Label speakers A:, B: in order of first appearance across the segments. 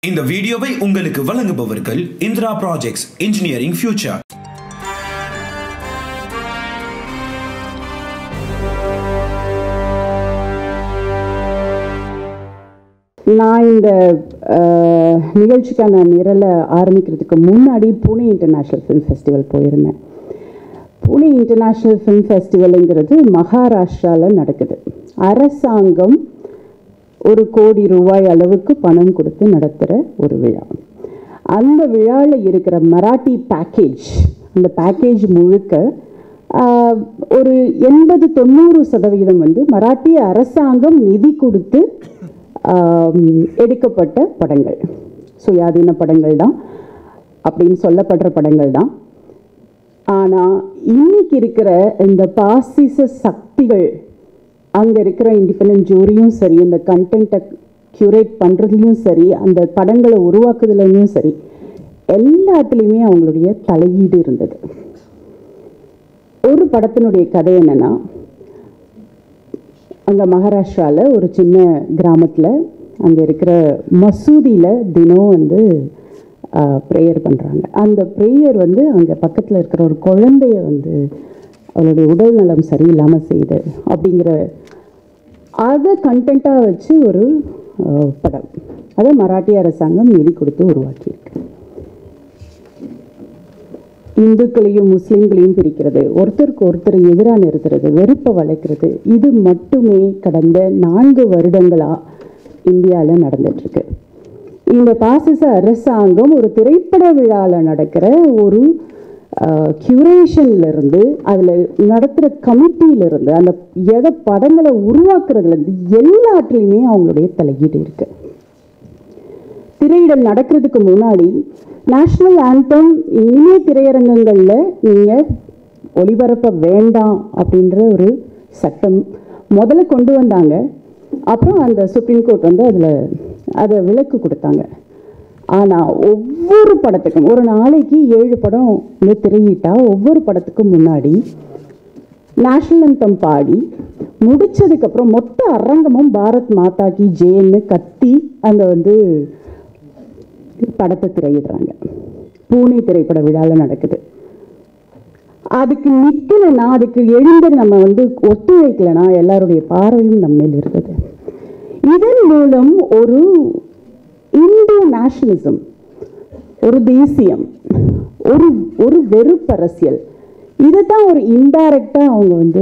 A: இந்த வீடியோவை உங்களுக்கு வழங்குபவர்கள் இந்திரா ப்ராஜெக்ட்ஸ் இன்ஜினியரிங் ஃபியூச்சர்.
B: நான் இந்த நிகழ்ச்சிக்கான நிரலை ஆரம்பிக்கிறதுக்கு முன்னாடி புனே இன்டர்நேஷ்னல் ஃபிலிம் ஃபெஸ்டிவல் போயிருந்தேன். புனே இன்டர்நேஷ்னல் ஃபிலிம் ஃபெஸ்டிவலுங்கிறது மகாராஷ்டிராவில் நடக்குது. அரசாங்கம் 1 கோடி ரூபாய் அளவுக்கு பணம் கொடுத்து நடத்துகிற ஒரு விழா. அந்த விழாவில் இருக்கிற மராட்டி பேக்கேஜ், அந்த பேக்கேஜ் முழுக்க ஒரு 80-90% வந்து மராட்டிய அரசாங்கம் நிதி கொடுத்து எடுக்கப்பட்ட படங்கள், சுயாதீன படங்கள் தான் அப்படின்னு சொல்லப்படுற படங்கள் தான். ஆனால் இன்னைக்கு இருக்கிற இந்த பாசிச சக்திகள் அங்கே இருக்கிற இண்டிபெண்டன்ட் ஜூரியும் சரி, இந்த கண்டென்ட்டை க்யூரேட் பண்ணுறதுலையும் சரி, அந்த படங்களை உருவாக்குறதுலையும் சரி, எல்லாத்துலேயுமே அவங்களுடைய தலையீடு இருந்தது. ஒரு படத்தினுடைய கதை என்னென்னா, அங்கே மகாராஷ்டிராவில் ஒரு சின்ன கிராமத்தில் அங்கே இருக்கிற மசூதியில் தினம் வந்து ப்ரேயர் பண்ணுறாங்க. அந்த ப்ரேயர் வந்து அங்கே பக்கத்தில் இருக்கிற ஒரு குழந்தைய வந்து அவளுடைய உடல் நலம் சரியில்லாமல் செய்யுது அப்படிங்கிற அதை கண்டென்ட்டாக வச்சு ஒரு படம். அதை மராட்டிய அரசாங்கம் நிதி கொடுத்து உருவாக்கியிருக்கு. இந்துக்களையும் முஸ்லீம்களையும் பிரிக்கிறது, ஒருத்தருக்கு ஒருத்தர் எதிராக நிறுத்துறது, வெறுப்பை வளர்க்குறது, இது மட்டுமே கடந்த 4 வருடங்களாக இந்தியாவில் நடந்துட்டுருக்கு. இந்த பாசிச அரசாங்கம் ஒரு திரைப்பட விழாவில் நடக்கிற ஒரு கியூரேஷன்லேருந்து, அதில் நடத்துகிற கமிட்டியிலிருந்து, அந்த எதை படங்களை உருவாக்குறதுலேருந்து எல்லாத்துலேயுமே அவங்களுடைய தலையீடு இருக்குது. திரையிடல் நடக்கிறதுக்கு முன்னாடி நேஷ்னல் ஆந்தம் இனிமே திரையரங்கங்களில் நீங்கள் ஒளிபரப்ப வேண்டாம் அப்படின்ற ஒரு சட்டம் முதல்ல கொண்டு வந்தாங்க. அப்புறம் அந்த சுப்ரீம் கோர்ட் வந்து அதை விலக்கு கொடுத்தாங்க. ஆனால் ஒவ்வொரு படத்துக்கும், ஒரு நாளைக்கு 7 படம் திரையிட்டால் ஒவ்வொரு படத்துக்கும் முன்னாடி நேஷ்னல் ஆந்தம் பாடி முடித்ததுக்கப்புறம் மொத்த அரங்கமும் பாரத் மாதா கி ஜெயன்னு கத்தி அந்த வந்து படத்தை திரையிடுறாங்க. பூனே திரைப்பட விழாவில் நடக்குது. அதுக்கு நிற்கலைன்னா, அதுக்கு எழுந்து நம்ம வந்து ஒத்துழைக்கலைன்னா எல்லாருடைய பார்வையும் நம்ம மேல் இருந்தது. இதன் மூலம் ஒரு இந்து நேஷனலிசம், ஒரு தேசியம், ஒரு வெறுப்பரசியல், இதை தான் ஒரு இன்டைரக்டாக அவங்க வந்து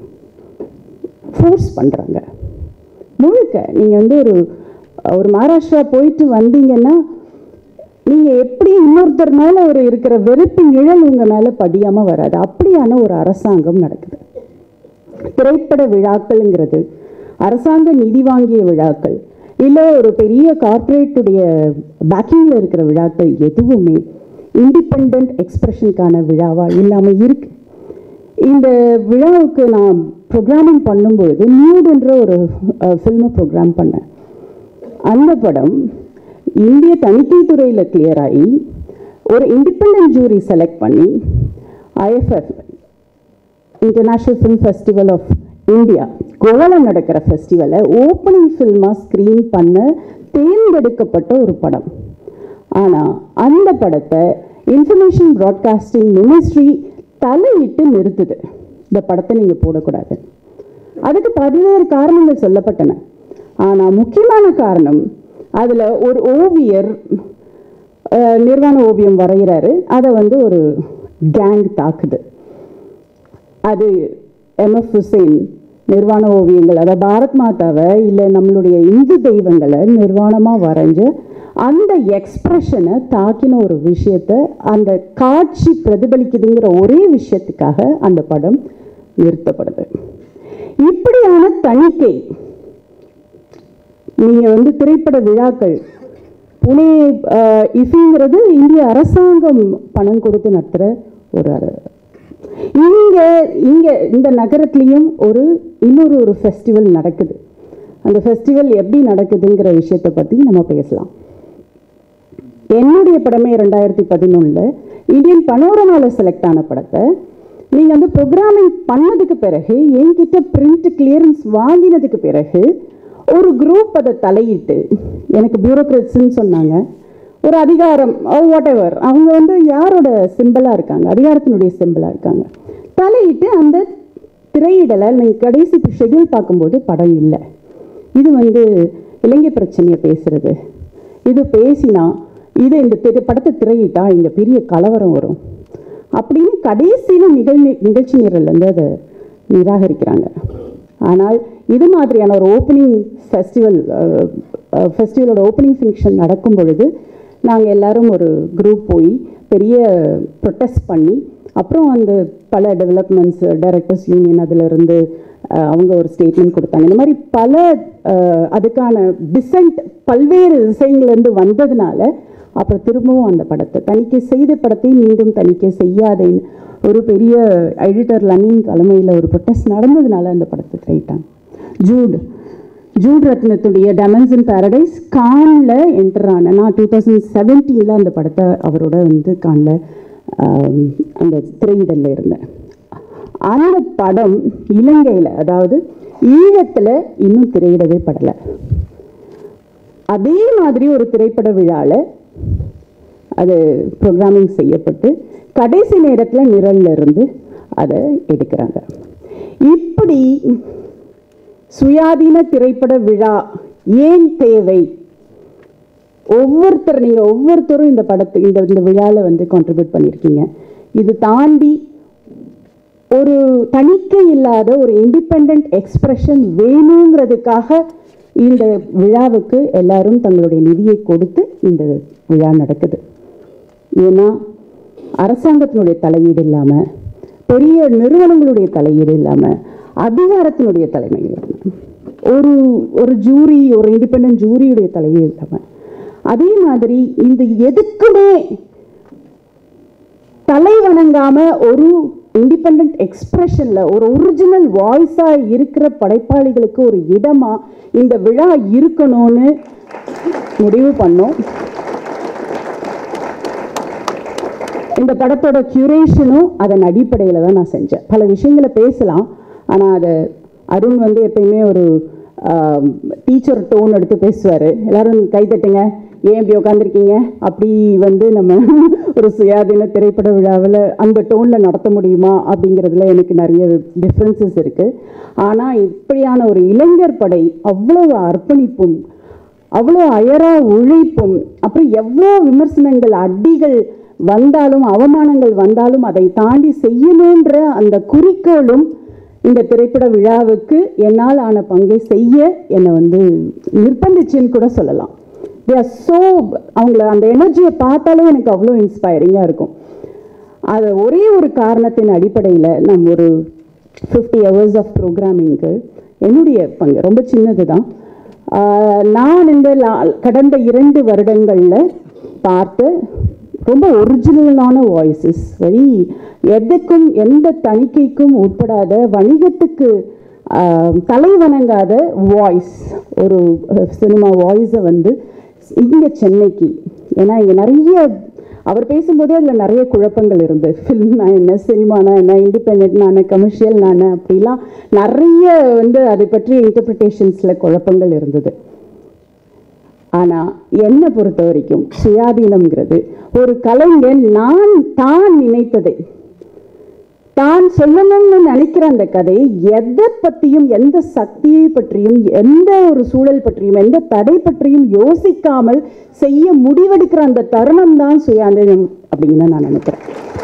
B: ஃபோர்ஸ் பண்ணுறாங்க. முழுக்க நீங்கள் வந்து ஒரு மகாராஷ்டிரா போயிட்டு வந்தீங்கன்னா, நீங்கள் எப்படி இன்னொருத்தர் மேலே இருக்கிற வெறுப்பு நிழல் உங்கள் மேலே படியாமல் வராது. அப்படியான ஒரு அரசாங்கம் நடக்குது. திரைப்பட விழாக்கள்ங்கிறது அரசாங்க நிதி வாங்கிய விழாக்கள், இல்லை ஒரு பெரிய கார்ப்பரேட்டுடைய பேக்கிங்கில் இருக்கிற விழாக்கள் எதுவுமே இண்டிபெண்ட் எக்ஸ்பிரஷனுக்கான விழாவாக இல்லாமல் இருக்கு. இந்த விழாவுக்கு நான் ப்ரோக்ராமிங் பண்ணும்பொழுது நியூடுன்ற ஒரு ஃபில்மை ப்ரோக்ராம் பண்ணேன். அந்த படம் இந்திய தணிக்கை துறையில் கிளியர் ஆகி ஒரு இண்டிபெண்டன்ட் ஜூரி செலக்ட் பண்ணி IFFC international film festival of India கோவாவில் நடக்கிற ஃபெஸ்டிவலை ஓப்பனிங் ஃபில்மாக ஸ்க்ரீன் பண்ண தேர்ந்தெடுக்கப்பட்ட ஒரு படம். ஆனால் அந்த படத்தை இன்ஃபர்மேஷன் ப்ராட்காஸ்டிங் மினிஸ்ட்ரி தலையிட்டு நிறுத்துது. இந்த படத்தை நீங்கள் போடக்கூடாது. அதுக்கு 12 காரணங்கள் சொல்லப்பட்டன. ஆனால் முக்கியமான காரணம், அதில் ஒரு ஓவியர் நிர்வாண ஓவியம் வரைகிறாரு. அதை வந்து ஒரு கேங் தாக்குது. அது MF ஹுசைன் நிர்வாண ஓவியங்கள், அதாவது பாரத் மாதாவை இல்லை நம்மளுடைய இந்து தெய்வங்களை நிர்வாணமாக வரைஞ்ச அந்த எக்ஸ்பிரஷனை தாக்கின ஒரு விஷயத்தை அந்த காட்சி பிரதிபலிக்குதுங்கிற ஒரே விஷயத்துக்காக அந்த படம் நிறுத்தப்படுது. இப்படியான தணிக்கை நீங்கள் வந்து திரைப்பட விழாக்கள், புனே IFFCங்கிறது இந்திய அரசாங்கம் பணம் கொடுத்து நடத்துகிற ஒரு இங்கே இந்த நகரத்துலேயும் இன்னொரு ஃபெஸ்டிவல் நடக்குது. அந்த ஃபெஸ்டிவல் எப்படி நடக்குதுங்கிற விஷயத்தை பற்றி நம்ம பேசலாம். என்னுடைய படமே 2011 இந்தியன் பனோரமாவில் செலக்ட் ஆன படத்தை நீங்கள் வந்து ப்ரோக்ராமிங் பண்ணதுக்கு பிறகு, என்கிட்ட பிரிண்ட் கிளியரன்ஸ் வாங்கினதுக்கு பிறகு ஒரு குரூப் அதை தலையிட்டு, எனக்கு பியூரோக்ராட்ஸ்ன்னு சொன்னாங்க, ஒரு அதிகாரம் வாட் எவர், அவங்க வந்து யாரோட சிம்பிளாக இருக்காங்க, அதிகாரத்தினுடைய சிம்பிளாக இருக்காங்க, தலையிட்டு அந்த திரையிடலை நீங்கள் கடைசி ஷெட்யூல் பார்க்கும்போது படம் இல்லை. இது வந்து இலங்கை பிரச்சனையை பேசுறது, இது பேசினா இது இந்த படத்தை திரையிட்டா இங்கே பெரிய கலவரம் வரும் அப்படின்னு கடைசியில் நிகழ்ச்சி நிரல்லேருந்து அதை நிராகரிக்கிறாங்க. ஆனால் இது மாதிரியான ஒரு ஓப்பனிங் ஃபெஸ்டிவலோட ஓப்பனிங் ஃபங்க்ஷன் நடக்கும் பொழுது நாங்கள் எல்லாரும் ஒரு குரூப் போய் பெரிய ப்ரொட்டஸ்ட் பண்ணி, அப்புறம் அந்த பல டெவலப்மெண்ட்ஸ் டைரக்டர்ஸ் யூனியன் அதிலிருந்து அவங்க ஒரு ஸ்டேட்மெண்ட் கொடுத்தாங்க. இந்த மாதிரி பல அதுக்கான டிசைன்ட் பல்வேறு திசைங்கள்லேருந்து வந்ததுனால அப்புறம் திரும்பவும் அந்த படத்தை தணிக்கை செய்த படத்தை மீண்டும் தணிக்கை செய்யாதேன்னு ஒரு பெரிய எடிட்டர் லனின் தலைமையில் ஒரு ப்ரொட்டஸ்ட் நடந்ததுனால அந்த படத்தை திரையிட்டாங்க. ஜூட் ரத்னத்துடைய டெமன்ஸ் இன் பேரடைஸ் கானில் என்டர் ஆன, நான் 2017 அந்த படத்தை அவரோட வந்து கானில் அந்த திரையிடலில் இருந்தேன். அந்த படம் இலங்கையில், அதாவது ஈழத்தில் இன்னும் திரையிடவே படலை. அதே மாதிரி ஒரு திரைப்பட விழாவில் அது ப்ரோக்ராமிங் செய்யப்பட்டு கடைசி நேரத்தில் நிரல்ல இருந்து அதை எடுக்கிறாங்க. இப்படி சுயாதீன திரைப்பட விழா ஏன் தேவை? நீங்கள் ஒவ்வொருத்தரும் இந்த படத்துக்கு இந்த விழாவில் வந்து கான்ட்ரிபியூட் பண்ணியிருக்கீங்க. இது தாண்டி ஒரு தணிக்கை இல்லாத ஒரு இண்டிபெண்ட் எக்ஸ்பிரஷன் வேணுங்கிறதுக்காக இந்த விழாவுக்கு எல்லாரும் தங்களுடைய நிதியை கொடுத்து இந்த விழா நடக்குது. ஏன்னா அரசாங்கத்தினுடைய தலையீடு இல்லாமல், பெரிய நிறுவனங்களுடைய தலையீடு இல்லாமல், அதிகாரத்தினுடைய தலைமையில் ஒரு ஜூரி, ஒரு இண்டிபெண்ட் ஜூரியுடைய தலையீடு இல்லாமல், அதே மாதிரி இந்த எதுக்குமே தலை வணங்காம ஒரு இண்டிபெண்ட் எக்ஸ்பிரஷன்ல ஒரு ஒரிஜினல் வாய்ஸா இருக்கிற படைப்பாளிகளுக்கு ஒரு இடமா இந்த விழா இருக்கணும்னு முடிவு பண்ணோம். இந்த படத்தோட கியூரேஷனும் அதன் அடிப்படையில் தான் நான் செஞ்சேன். பல விஷயங்களை பேசலாம், ஆனால் அதை அருண் வந்து எப்பயுமே ஒரு டீச்சர் டோன் எடுத்து பேசுவார். எல்லாரும் கைத்தட்டுங்க, ஏன் இப்படி உட்காந்துருக்கீங்க, அப்படி வந்து நம்ம ஒரு சுயாதீன திரைப்பட விழாவில் அந்த டோனில் நடத்த முடியுமா அப்படிங்கிறதுல எனக்கு நிறைய டிஃப்ரென்சஸ் இருக்குது. ஆனால் இப்படியான ஒரு இளைஞர் படை அவ்வளோ அர்ப்பணிப்பும், அவ்வளோ அயரா உழைப்பும், அப்புறம் எவ்வளோ விமர்சனங்கள் அடிகள் வந்தாலும் அவமானங்கள் வந்தாலும் அதை தாண்டி செய்யணுன்ற அந்த குறிக்கோளும் இந்த திரைப்பட விழாவுக்கு என்னால் ஆன பங்கை செய்ய என்னை வந்து நிர்பந்திச்சுன்னு கூட சொல்லலாம். அவங்கள அந்த எனர்ஜியை பார்த்தாலே எனக்கு அவ்வளோ இன்ஸ்பைரிங்காக இருக்கும். அது ஒரே ஒரு காரணத்தின் அடிப்படையில் நம்ம ஒரு 50 hours ஆஃப் ப்ரோக்ராமிங்க்கு என்னுடைய பங்கு ரொம்ப சின்னது தான். நான் இந்த கடந்த 2 வருடங்களில் பார்த்த ரொம்ப ஒரிஜினலான வாய்ஸஸ், எதுக்கும் எந்த தணிக்கைக்கும் உட்படாத, வணிகத்துக்கு தலை வணங்காத வாய்ஸ், ஒரு சினிமா வாய்ஸை வந்து இங்கே சென்னைக்கு, ஏன்னா இங்கே நிறைய அவர் பேசும்போதே அதில் நிறைய குழப்பங்கள் இருந்து, ஃபில்ம்னா என்ன, சினிமானா என்ன, இண்டிபெண்ட்னா என்ன, கமர்ஷியல்னா என்ன, அப்படிலாம் நிறைய வந்து அதை பற்றிய இன்டர்பிரிட்டேஷன்ஸில் குழப்பங்கள் இருந்தது. ஆனால் என்னை பொறுத்த வரைக்கும் சுயாதீனம்ங்கிறது ஒரு கலைஞன் தான் நினைத்ததை தான் சொல்லணும்னு நினைக்கிற அந்த கதை எதை பற்றியும், எந்த சக்தியை பற்றியும், எந்த ஒரு சூழல் பற்றியும், எந்த தடை பற்றியும் யோசிக்காமல் செய்ய முடிவெடுக்கிற அந்த தருணம் தான் சுயாதீனம் அப்படின்னு நான் நினைக்கிறேன்.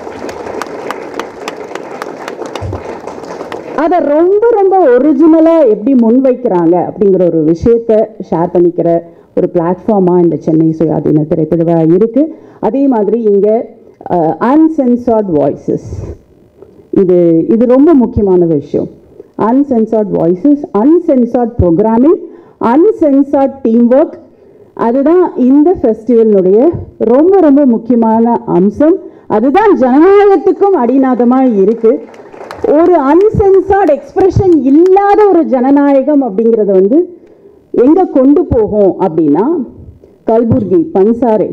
B: அதை ரொம்ப ரொம்ப ஒரிஜினலாக எப்படி முன்வைக்கிறாங்க அப்படிங்கிற ஒரு விஷயத்தை ஷேர் பண்ணிக்கிற ஒரு பிளாட்ஃபார்மாக இந்த சென்னை சுயாதீன திரைப்பட விழா இருக்குது. அதே மாதிரி இங்கே அன்சென்சார்ட் வாய்ஸஸ், இது ரொம்ப முக்கியமான விஷயம். Uncensored voices, uncensored programming, uncensored team work, அதுதான் இந்த ஃபெஸ்டிவலினுடைய ரொம்ப ரொம்ப முக்கியமான அம்சம். அதுதான் ஜனநாயகத்துக்கும் அடிநாதமாக இருக்குது. ஒரு அன்சென்சார்ட் எக்ஸ்பிரஷன் இல்லாத ஒரு ஜனநாயகம் அப்படிங்கிறத வந்து எங்கே கொண்டு போகும் அப்படின்னா, கல்புர்கி, பன்சாரே,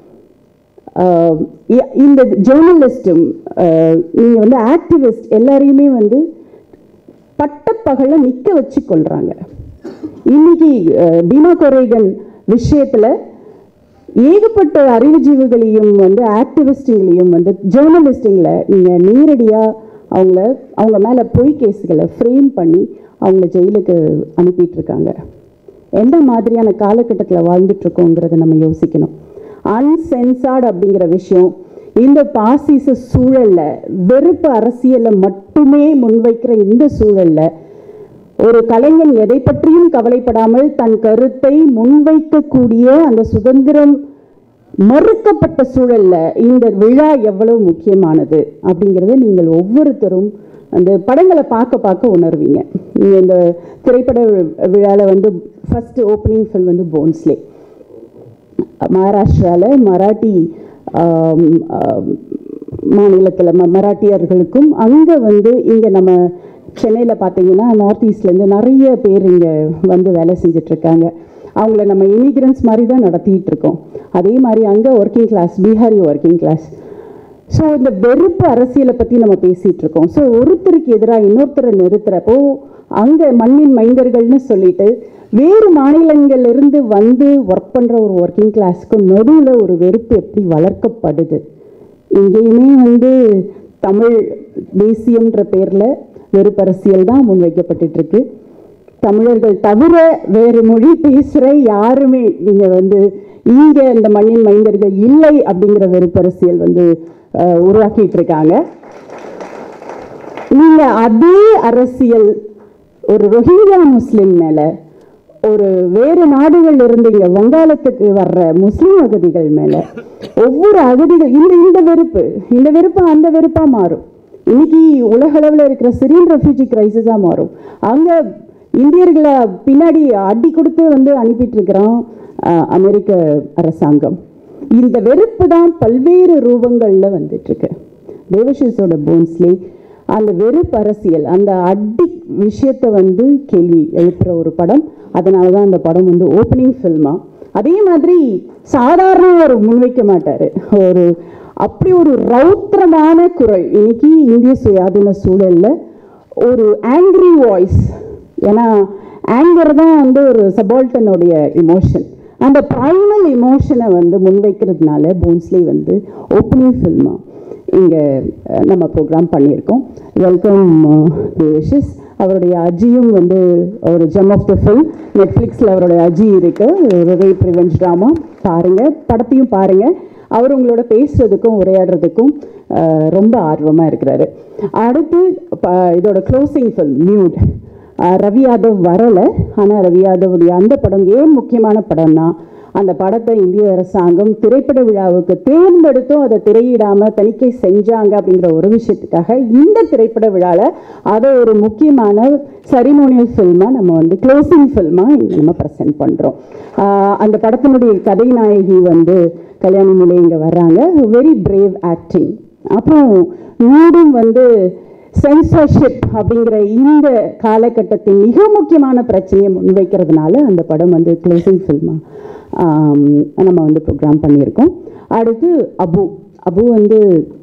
B: இந்த ஜேர்னலிஸ்டும் நீங்கள் வந்து ஆக்டிவிஸ்ட் எல்லாரையுமே வந்து பட்டப்பகலை நிற்க வச்சு கொள்கிறாங்க. இன்னைக்கு பீமா கொரேகன் விஷயத்தில் ஏகப்பட்ட அறிவுஜீவிகளையும் வந்து ஆக்டிவிஸ்டுங்களையும் வந்து ஜேர்னலிஸ்டுங்களை நீங்கள் நேரடியாக அவங்க மேலே பொய் கேஸுகளை ஃப்ரேம் பண்ணி அவங்கள ஜெயிலுக்கு அனுப்பிட்டு இருக்காங்க. எந்த மாதிரியான காலகட்டத்தில் வாழ்ந்துட்டுருக்கோங்கிறத நம்ம யோசிக்கணும். அன்சென்சார்டு அப்படிங்கிற விஷயம் இந்த பாசிச சூழலில், வெறுப்பு அரசியலை மட்டுமே முன்வைக்கிற இந்த சூழலில் ஒரு கலைஞன் எதை பற்றியும் கவலைப்படாமல் தன் கருத்தை முன்வைக்கக்கூடிய அந்த சுதந்திரம் மறுக்கப்பட்ட சூழல்ல இந்த விழா எவ்வளவு முக்கியமானது அப்படிங்கிறத நீங்கள் ஒவ்வொருத்தரும் அந்த படங்களை பார்க்க பார்க்க உணர்வீங்க. நீங்கள் இந்த திரைப்பட விழாவில் வந்து ஃபர்ஸ்ட் ஓப்பனிங் ஃபில்ம் வந்து போன்ஸ்லே, மகாராஷ்டிராவில் மராட்டி மாநிலத்தில் மராட்டியர்களுக்கும், அங்கே வந்து இங்கே நம்ம சென்னையில் பார்த்தீங்கன்னா நார்த் ஈஸ்ட்லேருந்து நிறைய பேர் இங்கே வந்து வேலை செஞ்சிட்ருக்காங்க. அவங்கள நம்ம இமிக்ரெண்ட்ஸ் மாதிரி தான் நடத்திட்டு இருக்கோம். அதே மாதிரி அங்கே working class, Bihari working class. So இந்த வெறுப்பு அரசியலை பற்றி நம்ம பேசிகிட்டு இருக்கோம். ஸோ ஒருத்தருக்கு எதிராக இன்னொருத்தரை நிறுத்துகிறப்போ அங்கே மண்ணின் மைந்தர்கள்னு சொல்லிட்டு வேறு மாநிலங்களிலிருந்து வந்து ஒர்க் பண்ணுற ஒரு ஒர்க்கிங் கிளாஸுக்கு நடுவில் ஒரு வெறுப்பு எப்படி வளர்க்கப்படுது? இங்கேயுமே வந்து தமிழ் தேசியம்ன்ற பேரில் வெறுப்பரசியல் தான் முன்வைக்கப்பட்டுருக்கு. தமிழர்கள் தவிர வேறு மொழி பேசுகிற யாருமே நீங்கள் வந்து இங்கே இந்த மண்ணின் மைந்தர்கள் இல்லை அப்படிங்கிற வெறுப்பரசியல் வந்து உருவாக்கிட்டு இருக்காங்க. நீங்கள் அதே அரசியல் ஒரு ரோஹிங்கியா முஸ்லீம் மேலே, ஒரு வேறு நாடுகள் இருந்து இங்கே வங்காளத்துக்கு வர்ற முஸ்லீம் அகதிகள் மேலே, ஒவ்வொரு அகதிகள் இந்த வெறுப்பு அந்த வெறுப்பாக மாறும். இன்னைக்கு உலகளவில் இருக்கிற சிரியன் ரெஃப்யூஜி கிரைசிஸாக மாறும். அங்கே இந்தியர்களை பின்னாடி அடி கொடுத்து வந்து அனுப்பிட்டு இருக்கிறோம் அமெரிக்க அரசாங்கம். இந்த வெறுப்பு தான் பல்வேறு ரூபங்களில் வந்துட்டுருக்கு. தேவஷிஸோட போன்ஸ்லே அந்த வெறுப்பு அரசியல், அந்த அடி விஷயத்தை வந்து கேள்வி எழுப்புகிற ஒரு படம். அதனால தான் அந்த படம் வந்து ஓப்பனிங் ஃபில்மாக. அதே மாதிரி சாதாரண ஒரு முன்வைக்க மாட்டார், அப்படி ஒரு ரௌத்திரமான குரல். இன்னைக்கு இந்திய சுயாதீன சூழலில் ஒரு ஆங்கிரி வாய்ஸ், ஏன்னா ஆங்கர் தான் வந்து ஒரு சபால்டனுடைய இமோஷன். அந்த ப்ரைமல் இமோஷனை வந்து முன்வைக்கிறதுனால போன்ஸ்லே வந்து ஓப்பனிங் ஃபில்மாக இங்கே நம்ம ப்ரோக்ராம் பண்ணியிருக்கோம். வெல்கம் தேவஷிஸ். அவருடைய அஜியும் வந்து ஒரு ஜெம் ஆஃப் த ஃபில்ம். நெட்ஃப்ளிக்ஸில் அவருடைய அஜி இருக்குது, ரேப் ரிவெஞ்ச் ட்ராமா. பாருங்கள், படத்தையும் பாருங்கள். அவர் உங்களோட பேசுறதுக்கும் உரையாடுறதுக்கும் ரொம்ப ஆர்வமாக இருக்கிறாரு. அடுத்து இதோட closing film mute. Ravi Yadav வரலை, ஆனால் ரவி யாதவுடைய அந்த படம் ஏன் முக்கியமான படம்னா, அந்த படத்தை இந்திய அரசாங்கம் திரைப்பட விழாவுக்கு தேர்ந்தெடுத்தும் அதை திரையிடாமல் தணிக்கை செஞ்சாங்க அப்படிங்கிற ஒரு விஷயத்துக்காக இந்த திரைப்பட விழாவில் அதை ஒரு முக்கியமான செரிமோனியல் ஃபில்மாக நம்ம வந்து க்ளோசிங் ஃபில்மாக இங்கே நம்ம ப்ரெசென்ட் பண்ணுறோம். அந்த படத்தினுடைய கதை நாயகி வந்து கல்யாணி முலை இங்கே வர்றாங்க. Very brave acting. அப்புறம் மீண்டும் வந்து சென்சர்ஷிப் அப்படிங்கிற இந்த காலகட்டத்தின் மிக முக்கியமான பிரச்சனையை முன்வைக்கிறதுனால அந்த படம் வந்து க்ளோசிங் ஃபில்மாக நம்ம வந்து ப்ரோக்ராம் பண்ணியிருக்கோம். அடுத்து அபு வந்து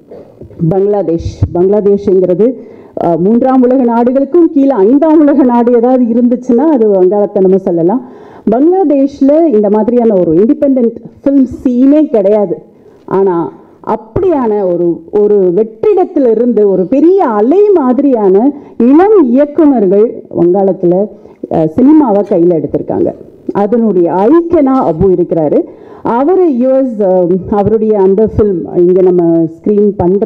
B: பங்களாதேஷ்ங்கிறது 3ஆம் உலக நாடுகளுக்கும் கீழே 5ஆம் உலக நாடு ஏதாவது இருந்துச்சுன்னா அது வங்காளத்தை நம்ம சொல்லலாம். பங்களாதேஷில் இந்த மாதிரியான ஒரு இண்டிபெண்ட் ஃபில்ம் சீனே கிடையாது. ஆனால் அப்படியான ஒரு வெற்றிடத்திலிருந்து ஒரு பெரிய அலை மாதிரியான இளம் இயக்குநர்கள் வங்காளத்தில் சினிமாவை கையில் எடுத்திருக்காங்க. அதனுடைய ஐக்கனா அபு இருக்கிறாரு. அவர் அவருடைய அந்த ஃபில்ம் இங்கே நம்ம ஸ்க்ரீன் பண்ணுற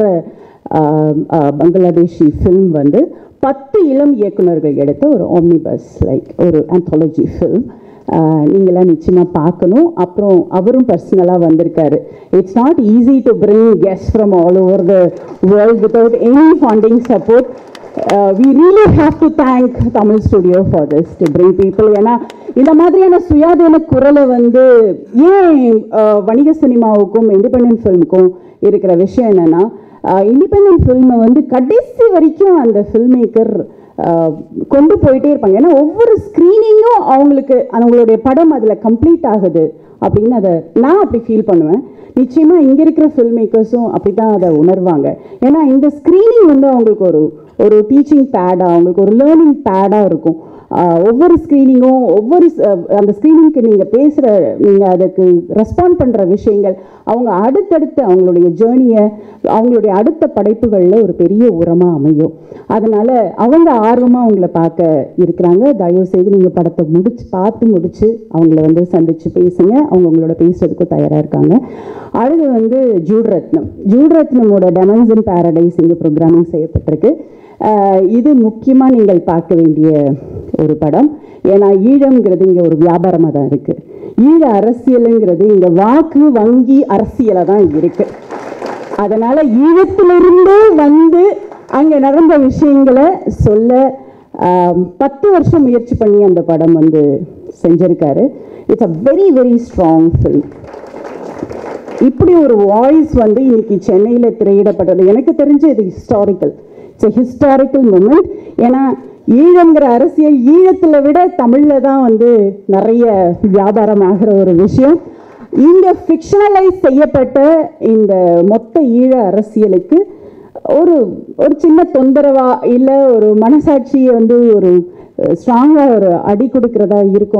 B: பங்களாதேஷி ஃபில்ம் வந்து 10 இளம் இயக்குநர்கள் எடுத்த ஒரு ஆம்னிபஸ் லைக் ஒரு ஆந்தாலஜி ஃபில்ம். நீங்களாம் நிச்சயமாக பார்க்கணும். அப்புறம் அவரும் பர்சனலாக வந்திருக்காரு. It's not easy to bring guest from all over the world without any funding support. we really have to thank Tamil Studio for this to bring people. ஏன்னா இந்த மாதிரியான சுயாதீன குரலை வந்து ஏன் வணிக சினிமாவுக்கும் இண்டிபெண்டன்ட் ஃபில்முக்கும் இருக்கிற விஷயம் என்னென்னா, இண்டிபெண்டன்ட் ஃபில்மை வந்து கடைசி வரைக்கும் அந்த ஃபில்ம் மேக்கர் கொண்டு போயிட்டே இருப்பாங்க. ஏன்னா ஒவ்வொரு ஸ்க்ரீனிங்கும் அவங்களுடைய படம் அதில் கம்ப்ளீட் ஆகுது அப்படின்னு அதை நான் அப்படி ஃபீல் பண்ணுவேன். நிச்சயமாக இங்கே இருக்கிற ஃபில்ம் மேக்கர்ஸும் அப்படி தான் அதை உணர்வாங்க. ஏன்னா இந்த ஸ்க்ரீனிங் வந்து அவங்களுக்கு ஒரு டீச்சிங் பேடாக, அவங்களுக்கு ஒரு லேர்னிங் பேடாக இருக்கும். ஒவ்வொரு ஸ்க்ரீனிங்கும் அந்த ஸ்க்ரீனிங்க்கு நீங்கள் பேசுகிற, நீங்கள் அதுக்கு ரெஸ்பாண்ட் பண்ணுற விஷயங்கள் அவங்க அடுத்தடுத்து அவங்களுடைய ஜேர்னியை, அவங்களுடைய அடுத்த படைப்புகளில் ஒரு பெரிய உரமாக அமையும். அதனால் அவங்க ஆர்வமாக அவங்கள பார்க்க இருக்கிறாங்க. தயவுசெய்து நீங்கள் படத்தை பார்த்து முடித்து அவங்கள சந்தித்து பேசுங்க. அவங்க உங்களோட பேசுறதுக்கும் தயாராக இருக்காங்க. அடுத்து ஜூட்ரத்னமோட டெமன்ஸ் இன் பேரடைஸ் இங்கே ப்ரோக்ராமிங் செய்யப்பட்டிருக்கு. இது முக்கியமாக நீங்கள் பார்க்க வேண்டிய ஒரு படம். ஏன்னா ஈழம்ங்கிறது இங்கே ஒரு வியாபாரமாக தான் இருக்குது. ஈழ அரசியலுங்கிறது இங்கே வாக்கு வங்கி அரசியலாக தான் இருக்குது. அதனால் ஈழத்திலிருந்து அங்கே நடந்த விஷயங்களை சொல்ல 10 வருஷம் முயற்சி பண்ணி அந்த படம் செஞ்சிருக்காரு. It's a very very strong film. இப்படி ஒரு வாய்ஸ் இன்னைக்கு சென்னையில் திரையிடப்பட்டது. எனக்கு தெரிஞ்சு இது historical. It's a historical moment. ஏன்னா ஈழங்கிற அரசியல் ஈழத்தில் விட தமிழில் தான் நிறைய வியாபாரம் ஆகிற ஒரு விஷயம். இங்கே ஃபிக்ஷனலைஸ் செய்யப்பட்ட இந்த மொத்த ஈழ அரசியலுக்கு ஒரு சின்ன தொந்தரவா இல்லை ஒரு மனசாட்சியை ஒரு ஸ்ட்ராங்காக ஒரு அடி கொடுக்கிறதா இருக்கும்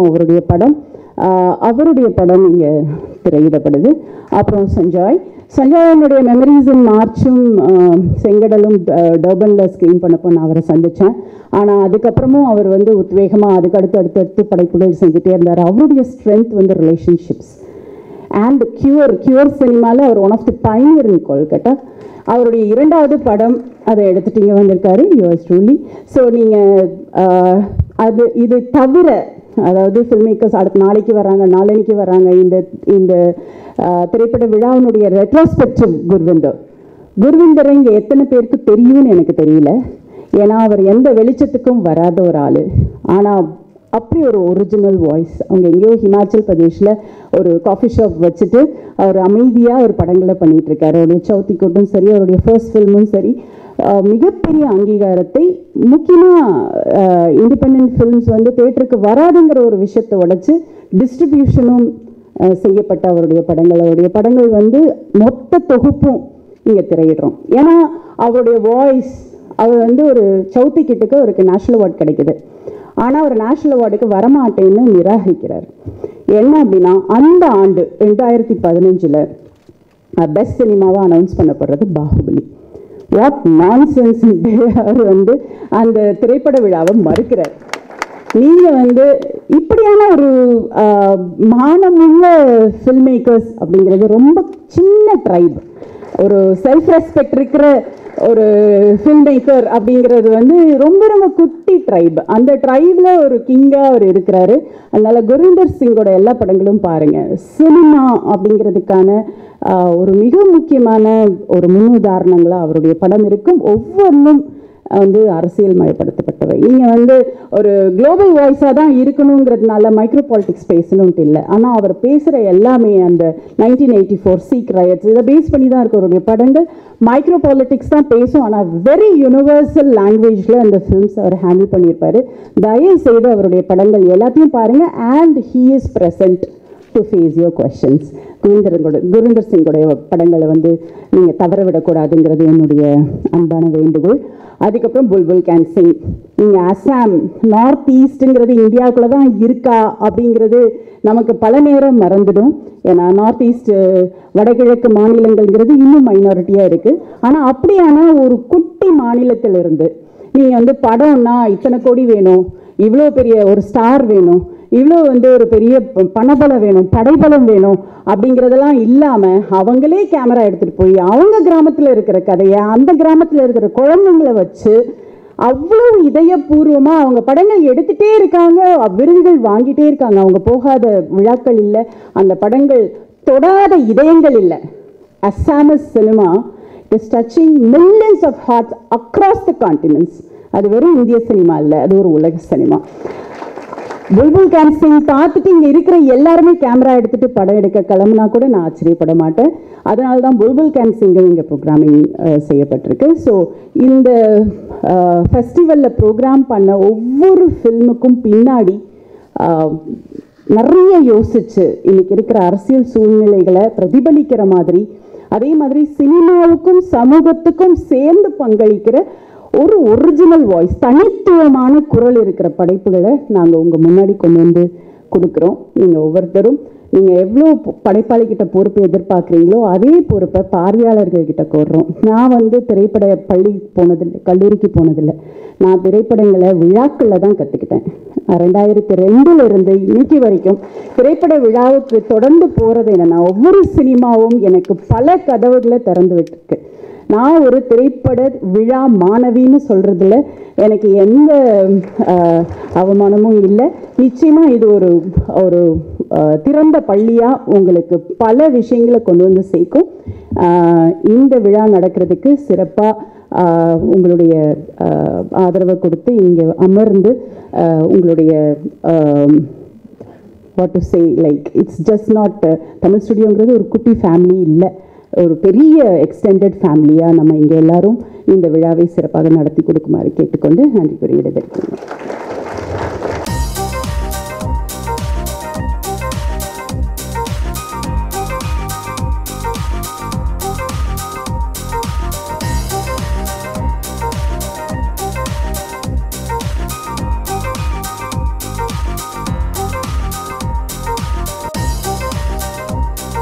B: அவருடைய படம் இங்கே திரையிடப்படுது. அப்புறம் சஞ்சயனுடைய மெமரிஸ் இன் மார்ச்சும் செங்கடலும் டர்பனில் ஸ்க்ரீன் பண்ணப்போ நான் அவரை சந்தித்தேன். ஆனால் அதுக்கப்புறமும் அவர் உத்வேகமாக அடுத்தடுத்து படைப்புகள் செஞ்சுட்டே இருந்தார். அவருடைய ஸ்ட்ரென்த் ரிலேஷன்ஷிப்ஸ் அண்ட் கியூர் சினிமாவில் அவர் one of the pioneer in Kolkata. அவருடைய 2வது படம் அதை எடுத்துட்டு இங்கே வந்திருக்காரு, யுவர்ஸ் ட்ரூலி. ஸோ நீங்கள் இது தவிர, அதாவது ஃபில்ம் மேக்கர்ஸ் அடுத்த நாளைக்கு வராங்க இந்த திரைப்பட விழாவினுடைய ரெட்ரோஸ்பெக்டிவ் குர்விந்தரை இங்கே எத்தனை பேருக்கு தெரியும்னு எனக்கு தெரியல. ஏன்னா அவர் எந்த வெளிச்சத்துக்கும் வராத ஒரு ஆள். ஆனால் அப்படி ஒரு ஒரிஜினல் வாய்ஸ். அவங்க எங்கேயோ ஹிமாச்சல் பிரதேஷில் ஒரு காஃபி ஷாப் வச்சுட்டு அவர் அமைதியாக ஒரு படங்களை பண்ணிகிட்ருக்காரு. அவருடைய சவுத்தி கோட்டும் சரி, அவருடைய ஃபர்ஸ்ட் ஃபில்மும் சரி, மிகப்பெரிய அங்கீகாரத்தை, முக்கியமாக இண்டிபெண்ட் ஃபில்ம்ஸ் தேட்டருக்கு வராதுங்கிற ஒரு விஷயத்தை உடைச்சு டிஸ்ட்ரிபியூஷனும் செய்யப்பட்ட அவருடைய படங்கள் மொத்த தொகுப்பும் இங்கே திரையிடுறோம். ஏன்னா அவருடைய வாய்ஸ், அவர் ஒரு சவுத்தி கிட்டுக்கு அவருக்கு நேஷ்னல் அவார்டு கிடைக்குது. ஆனால் அவர் நேஷ்னல் அவார்டுக்கு வரமாட்டேன்னு நிராகரிக்கிறார். என்ன அப்படின்னா, அந்த ஆண்டு 2015 பெஸ்ட் சினிமாவாக அனௌன்ஸ் பண்ணப்படுறது பாகுபலி. What nonsense! அவர் அந்த திரைப்பட விழாவை மறுக்கிறார். நீங்கள் இப்படியான ஒரு மானமுள்ள ஃபில்ம் மேக்கர்ஸ் அப்படிங்கிறது ரொம்ப சின்ன ட்ரைப். ஒரு செல்ஃப் ரெஸ்பெக்ட் இருக்கிற ஒரு ஃபில்ம் மேக்கர் அப்படிங்கிறது ரொம்ப ரொம்ப குட்டி ட்ரைப். அந்த ட்ரைபில் ஒரு கிங்காக அவர் இருக்கிறாரு. அதனால் குர்விந்தர் சிங்கோட எல்லா படங்களும் பாருங்கள். சினிமா அப்படிங்கிறதுக்கான ஒரு மிக முக்கியமான ஒரு முன்னுதாரணங்களாக அவருடைய படம் இருக்கும். ஒவ்வொன்றும் அரசியல் மயப்படுத்தப்பட்டவை. நீங்கள் ஒரு குளோபல் வாய்ஸாக தான் இருக்கணுங்கிறதுனால மைக்ரோ பாலிட்டிக்ஸ் பேசணுன்ட்டு இல்லை. ஆனால் அவர் பேசுகிற எல்லாமே அந்த 1984 சீக் ரயட்ஸ் இதை பேஸ் பண்ணி தான் இருக்க அவருடைய படங்கள். மைக்ரோ பாலிட்டிக்ஸ் தான் பேசும், ஆனால் வெரி யூனிவர்சல் லாங்குவேஜில் அந்த ஃபிலிம்ஸ் அவர் ஹேண்டில் பண்ணியிருப்பார். தயவு செய்து அவருடைய படங்கள் எல்லாத்தையும் பாருங்கள். And he is present to face your questions. Gurvinder சிங்கோடைய படங்களை நீங்கள் தவற விடக்கூடாதுங்கிறது என்னுடைய அன்பான வேண்டுகோள். அதுக்கப்புறம் புல்புல் கேன் சிங். நீங்கள் அசாம், நார்த் ஈஸ்ட்டுங்கிறது இந்தியாவுக்குள்ளே தான் இருக்கா அப்படிங்கிறது நமக்கு பல நேரம் மறந்துடும். ஏன்னா நார்த் ஈஸ்ட் வடகிழக்கு மாநிலங்கள்ங்கிறது இன்னும் மைனாரிட்டியாக இருக்குது. ஆனால் அப்படியான ஒரு குட்டி மாநிலத்திலிருந்து நீங்கள் படம்னா இத்தனை கோடி வேணும், இவ்வளோ பெரிய ஒரு ஸ்டார் வேணும், இவ்வளோ ஒரு பெரிய பணபலம் வேணும், படைபலம் வேணும் அப்படிங்கிறதெல்லாம் இல்லாமல் அவங்களே கேமரா எடுத்துகிட்டு போய் அவங்க கிராமத்தில் இருக்கிற கதையை, அந்த கிராமத்தில் இருக்கிற குழந்தைங்களை வச்சு அவ்வளோ இதயபூர்வமாக அவங்க படங்கள் எடுத்துகிட்டே இருக்காங்க, விருதுகள் வாங்கிட்டே இருக்காங்க. அவங்க போகாத விழாக்கள் இல்லை, அந்த படங்கள் தொடாத இதயங்கள் இல்லை. Assamese cinema is touching millions of hearts across the continents. அது வெறும் இந்திய சினிமா இல்லை, அது ஒரு உலக சினிமா. புல்புல் கேன் சிங் பார்த்துட்டு இங்கே இருக்கிற எல்லாருமே கேமரா எடுத்துகிட்டு படம் எடுக்க கிளம்புனா கூட நான் ஆச்சரியப்பட மாட்டேன். அதனால தான் புல்புல் கேன் சிங்கும் இங்கே ப்ரோக்ராமிங் செய்யப்பட்டிருக்கு. ஸோ இந்த ஃபெஸ்டிவலில் ப்ரோக்ராம் பண்ண ஒவ்வொரு ஃபில்முக்கும் பின்னாடி நிறைய யோசிச்சு இன்னைக்கு இருக்கிற அரசியல் சூழ்நிலைகளை பிரதிபலிக்கிற மாதிரி, அதே மாதிரி சினிமாவுக்கும் சமூகத்துக்கும் சேர்ந்து பங்களிக்கிற ஒரு ஒரிஜினல் வாய்ஸ், தனித்துவமான குரல் இருக்கிற படைப்புகளை நாங்கள் உங்கள் முன்னாடி கொண்டு வந்து கொடுக்குறோம். நீங்கள் ஒவ்வொருத்தரும் நீங்கள் எவ்வளோ படைப்பாளிகிட்ட பொறுப்பு எதிர்பார்க்குறீங்களோ அதே பொறுப்பை பார்வையாளர்கள்கிட்ட கோர்றோம். நான் திரைப்பட பள்ளி போனதில்லை, கல்லூரிக்கு போனதில்லை. நான் திரைப்படங்களை விழாக்களில் தான் கற்றுக்கிட்டேன். 2002 இன்னைக்கு வரைக்கும் திரைப்பட விழாவுக்கு தொடர்ந்து போகிறது என்னென்னா, ஒவ்வொரு சினிமாவும் எனக்கு பல கதவுகளை திறந்து விட்டுருக்கு. நான் ஒரு திரைப்பட விழா மாணவின்னு சொல்கிறதுல எனக்கு எந்த அவமானமும் இல்லை. நிச்சயமாக இது ஒரு ஒரு திறந்த பள்ளியாக உங்களுக்கு பல விஷயங்களை கொண்டு வந்து சேர்க்கும். இந்த விழா நடக்கிறதுக்கு சிறப்பாக உங்களுடைய ஆதரவை கொடுத்து இங்கே அமர்ந்து உங்களுடைய what to say, like it's just not Tamil ஸ்டுடியோங்கிறது ஒரு குட்டி ஃபேமிலி இல்லை, ஒரு பெரிய எக்ஸ்டெண்டட் ஃபேமிலியாக நம்ம இங்கே எல்லாரும் இந்த விழாவை சிறப்பாக நடத்தி கொடுக்குமாறு கேட்டுக்கொண்டு நன்றி கூறி விடைபெறுகிறேன்.